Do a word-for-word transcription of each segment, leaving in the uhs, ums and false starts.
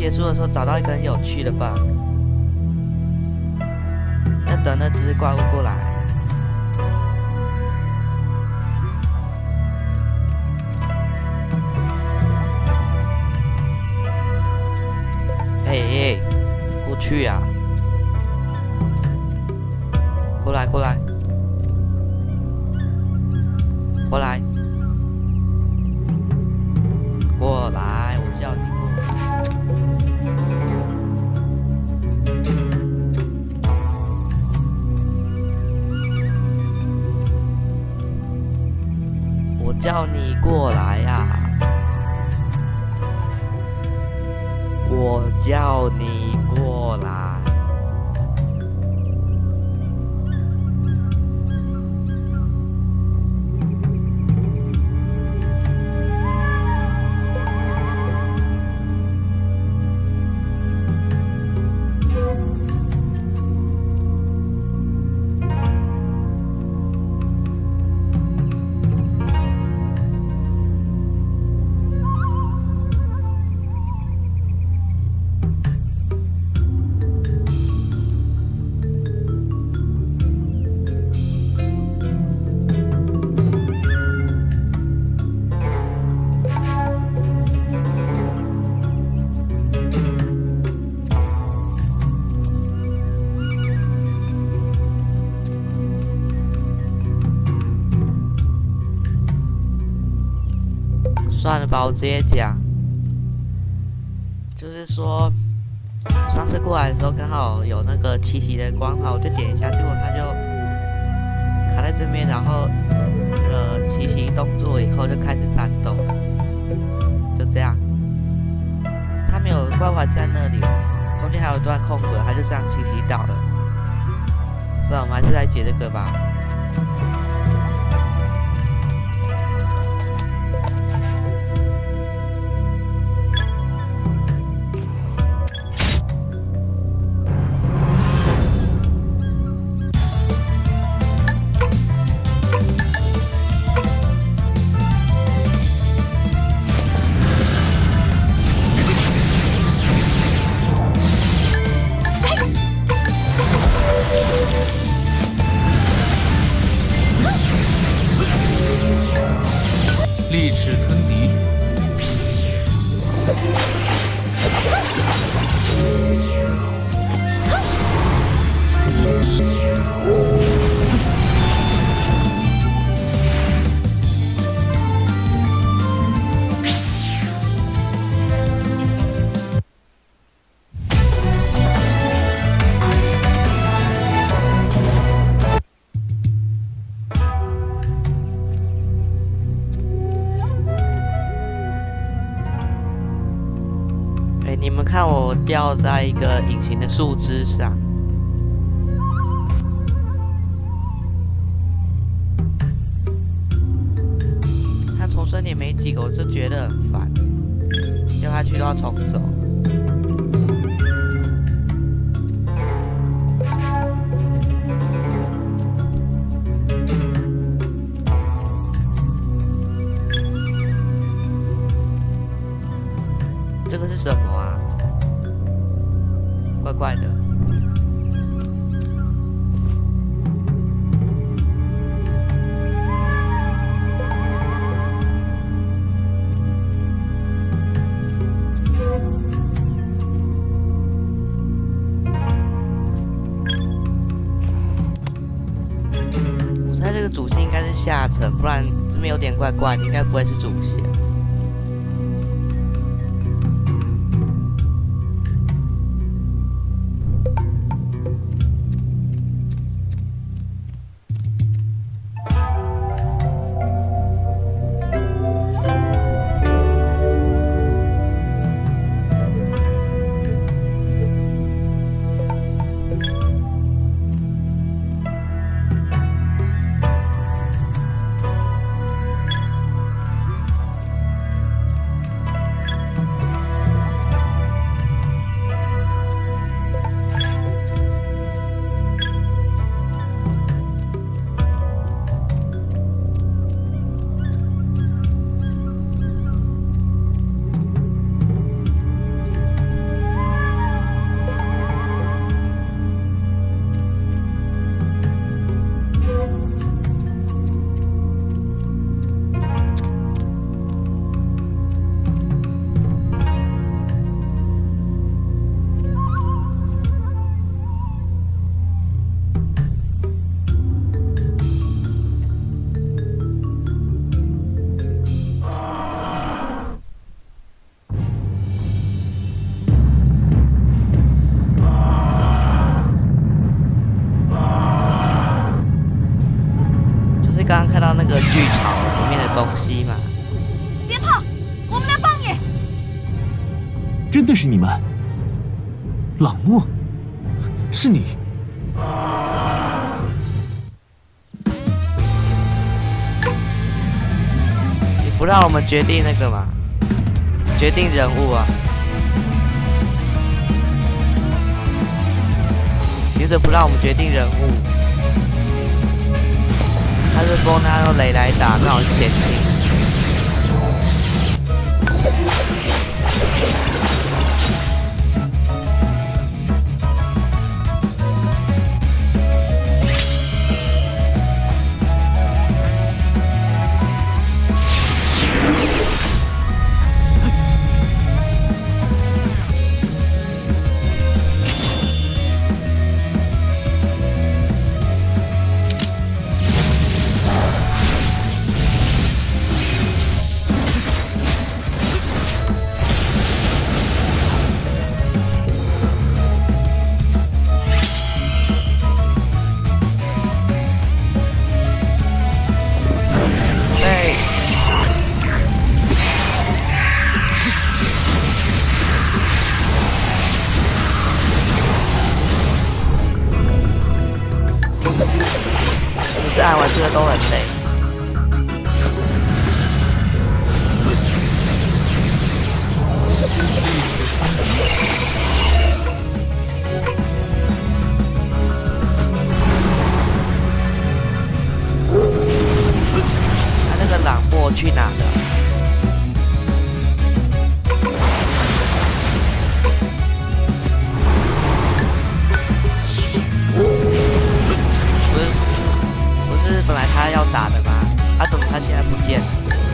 结束的时候找到一个很有趣的 bug， 要等那只怪物过来。哎哎，过去呀、啊！过来过来过来过来，我叫你过来。我叫你过来呀！我叫你过来。算了吧，我直接讲，就是说，上次过来的时候刚好有那个奇袭的光环，我就点一下，结果他就卡在这边，然后那个奇袭动作以后就开始战斗了，就这样。他没有怪环在那里，中间还有一段空格，他就这样奇袭到了。算了，我们还是来解这个吧。 利齿吞敌。 你们看，我吊在一个隐形的树枝上。他重生点没几个，我就觉得很烦，掉下去都要重走。这个是什么啊？怪怪的。我猜这个主线应该是下层，不然这边有点怪怪的，应该不会是主线。 刚刚看到那个巨巢里面的东西吗？ 别怕，我们来帮你。 真的是你们，朗墨，是你。 你不让我们决定那个吗？决定人物啊？你怎么不让我们决定人物？他是风，他用雷来打，那我前进。按完这个都很累。他那个朗墨去哪的？本来他要打的吗？啊，怎么他现在不见了？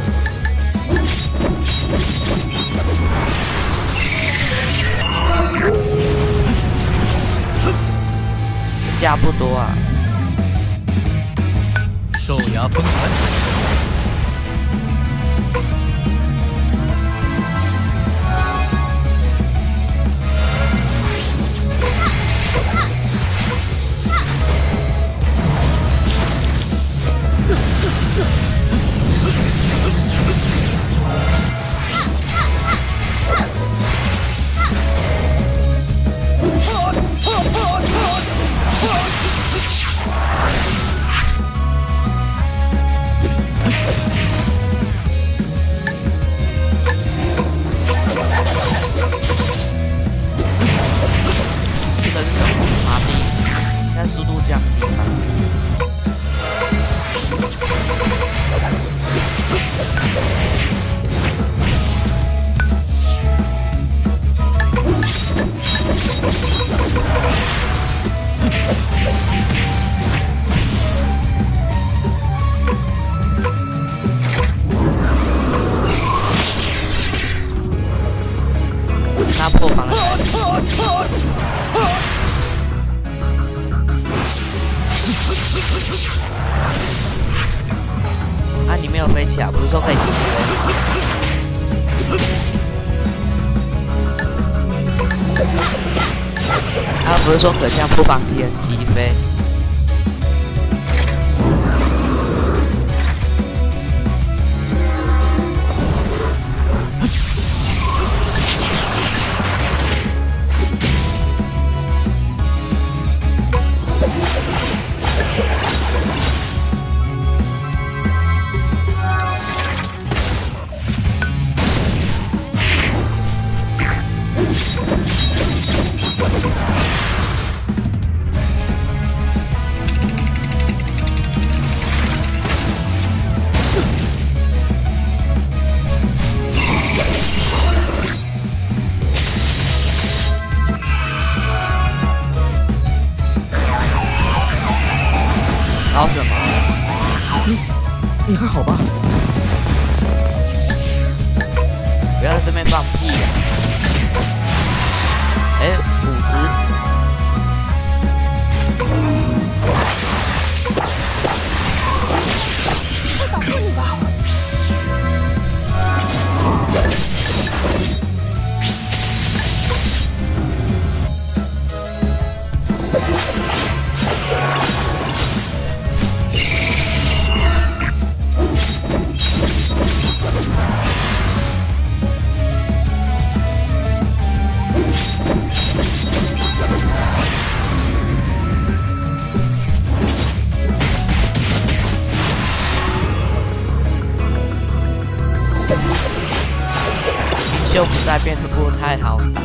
价不多啊。 兽牙风传。速度降低吧。他破防了。啊，你没有飞起啊？不是说可以停飞？他不是说可像不防敌人击飞？搞什么？ 你你还好吧？ 不要在这边放屁呀！哎，五十。 会保护你的。 就不再变得不太好打。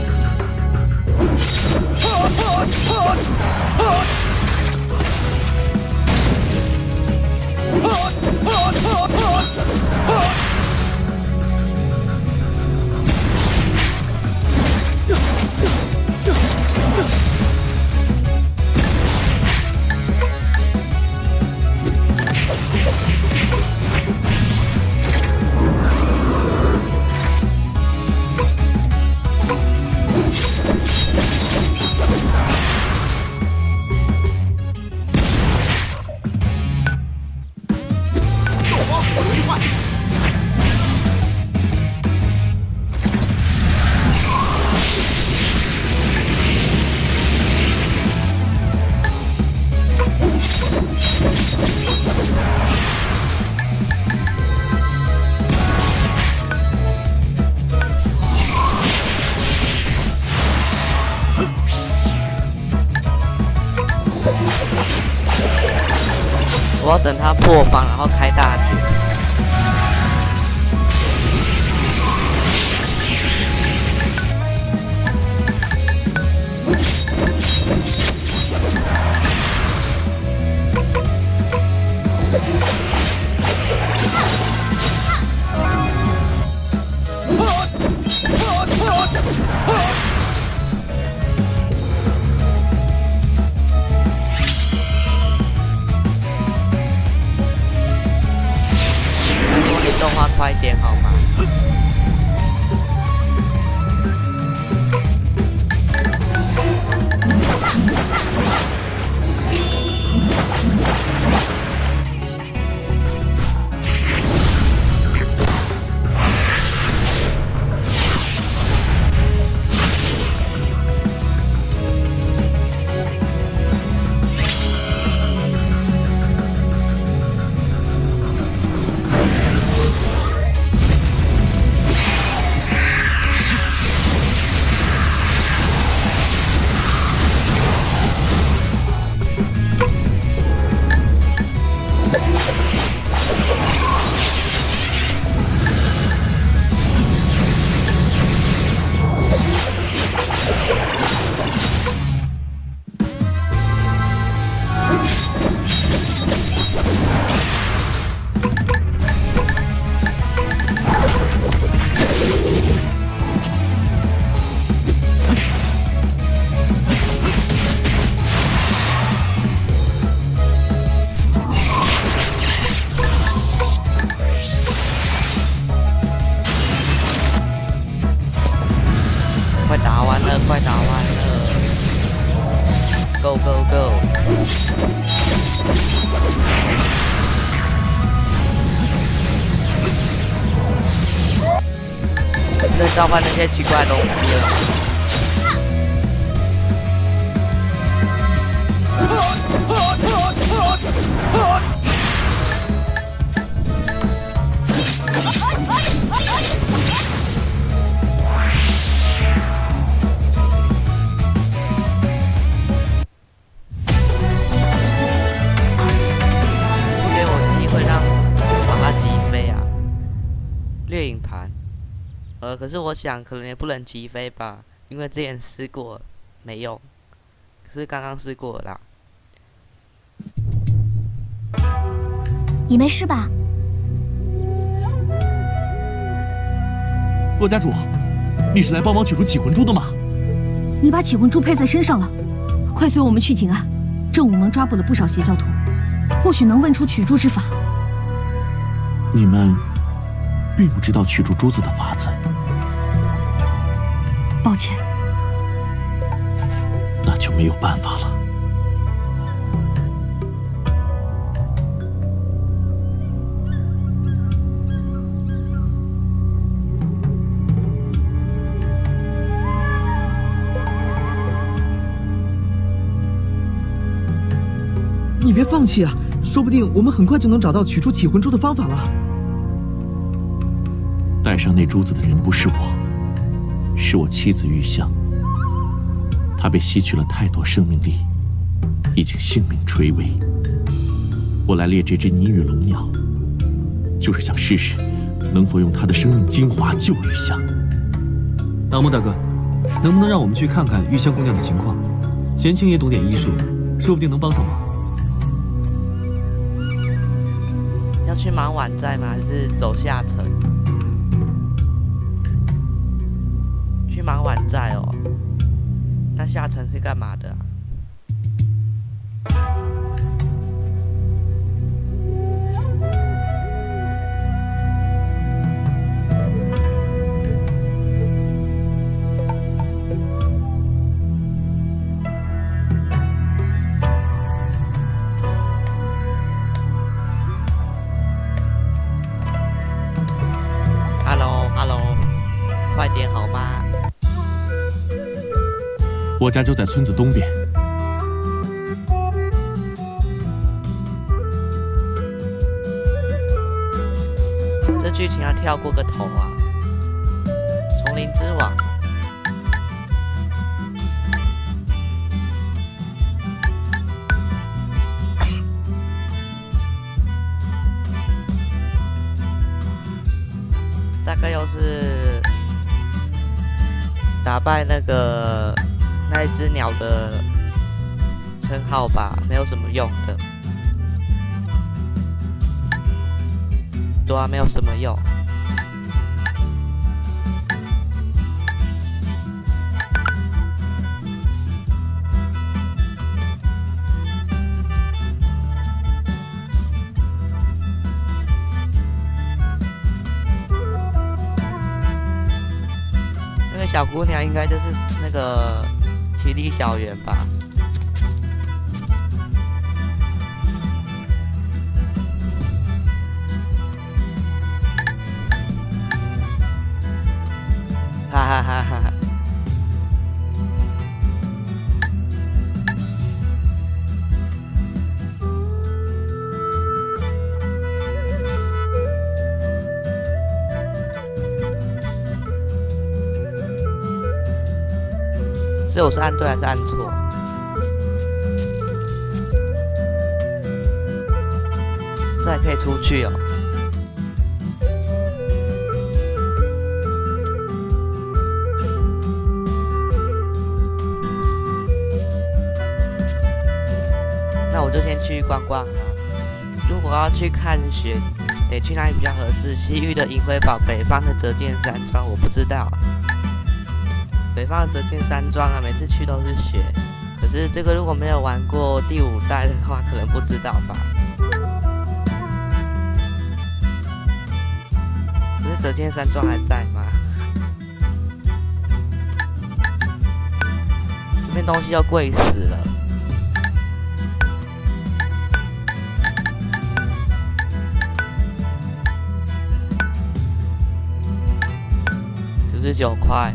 我要等他破防，然后开大绝。动画快一点好吗？快打完了，快打完了 ！Go go go！ 在召唤那些奇怪的东西了。掠影盘，呃，可是我想可能也不能击飞吧，因为之前试过没用，可是刚刚试过了啦。 你没事吧？ 洛家主，你是来帮忙取出起魂珠的吗？ 你把起魂珠配在身上了，快随我们去景岸。正午盟抓捕了不少邪教徒，或许能问出取珠之法。 你们并不知道取出珠子的法子。 抱歉， 那就没有办法了。 你别放弃啊，说不定我们很快就能找到取出起魂珠的方法了。 带上那珠子的人不是我，是我妻子玉香。她被吸去了太多生命力，已经性命垂危。我来猎这只泥羽龙鸟，就是想试试能否用她的生命精华救玉香。 达摩大哥，能不能让我们去看看玉香姑娘的情况？贤青也懂点医术，说不定能帮上忙。 要去忙晚寨吗？还是走下城？去忙晚寨哦。那下城是干嘛的啊？ 我家就在村子东边。 这剧情要跳过个头啊！丛林之王，大概又是打败那个。 那一只鸟的称号吧，没有什么用的。对啊，没有什么用。那个小姑娘应该就是那个。 奇力小圆吧，哈哈哈哈！所以我是按对还是按错？这还可以出去哦。那我就先去逛逛啊。如果要去看雪，得去哪里比较合适？西域的银辉堡，北方的折剑山庄，我不知道。 北方的折剑山庄啊，每次去都是雪。可是这个如果没有玩过第五代的话，可能不知道吧。可是折剑山庄还在吗？这边东西要贵死了。九十九块。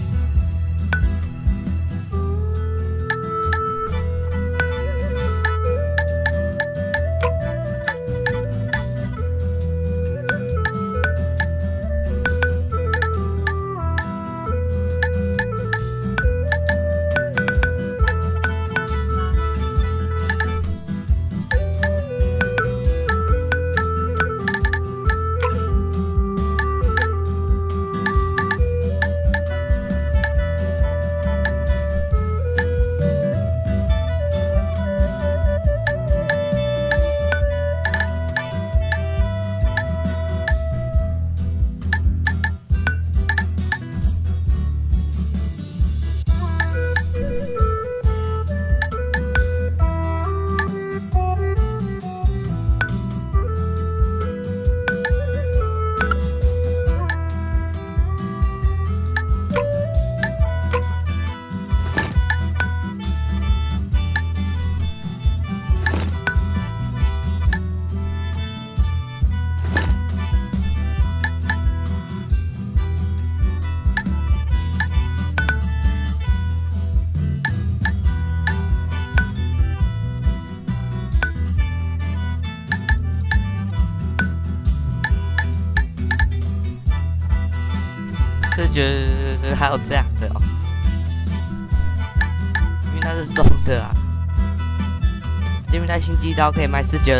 是觉得还有这样的哦，因为它是松的啊。这边带新机刀可以卖四九，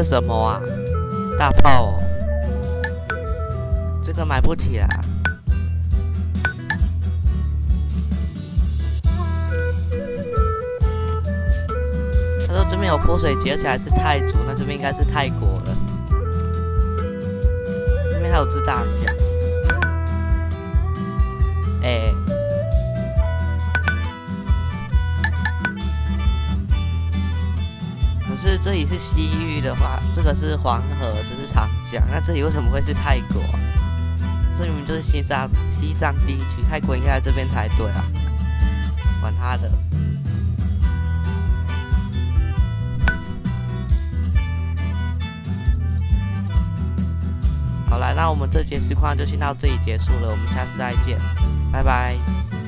这什么啊？大炮哦，这个买不起啦。他说这边有泼水节，而且还是泰族，那这边应该是泰国了。这边还有只大象。哎、欸。 可是这里是西域的话，这个是黄河，这是长江，那这里为什么会是泰国？这明明就是西藏西藏地区，泰国应该在这边才对啊！管他的。好啦，那我们这节实况就先到这里结束了，我们下次再见，拜拜。